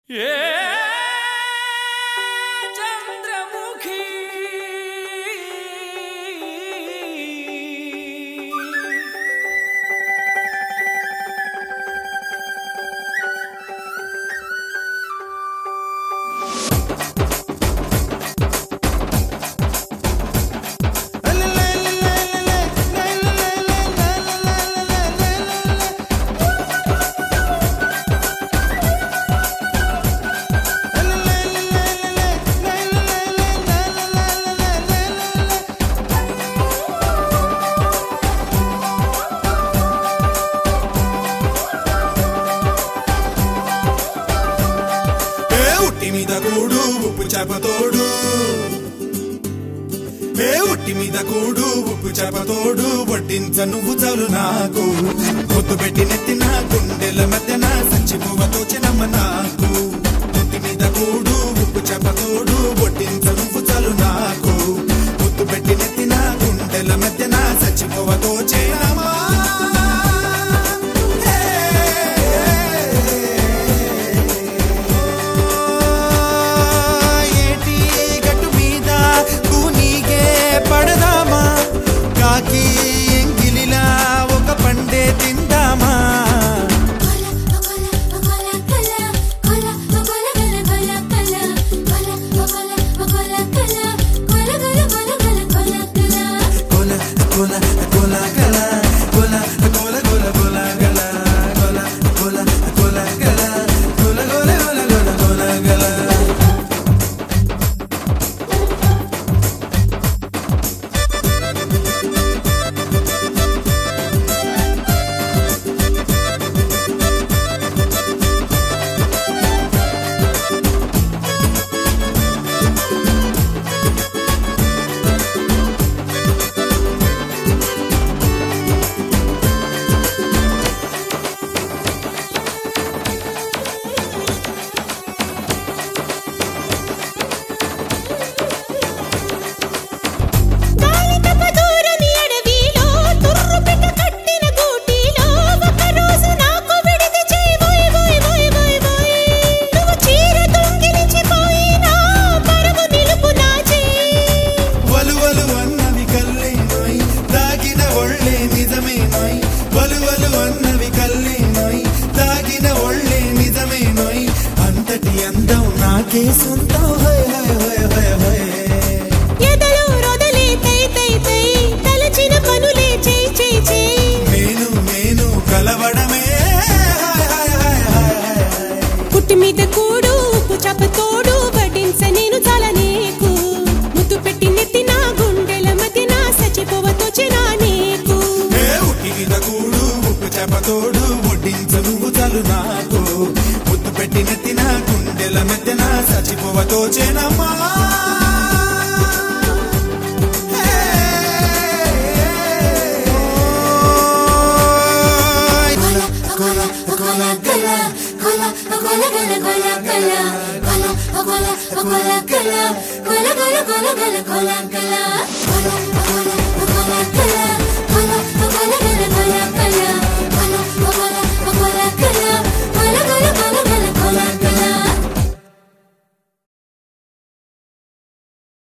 చంద్రముఖి మీద కూడు ఉప్పు చేపతోడు ఉట్టి మీద కూడు ఉప్పు చేపతోడు వడ్డించ నువ్వు చాలు నాకు పొద్దు పెట్టి నెత్తిన గుండెల మధ్యన సంచిపువతో చినమ్మ నాకు ఉట్టి మీద కూడు ఉప్పు చేపతోడు వడ్డించ నువ్వు చాలు నాకు పొద్దు పెట్టి నెత్తిన గుండెల మధ్యన సంచిపువతో చినమ్మ పుట్టి మీద కూడు ఉప్పు చేపతోడు వడ్డించ నేను చాలా నీకు ముద్దు పెట్టి నెత్తిన గుండెల మధ్యన సచిపోవతో చినా నీకు ఉట్టి మీద కూడు ఉప్పు చేపతోడు వడ్డించ నువ్వు చాలు నాకు ముద్దు పెట్టి నెత్తిన గుండెల మధ్యన సచిపోవతో చినమ్మా Cola,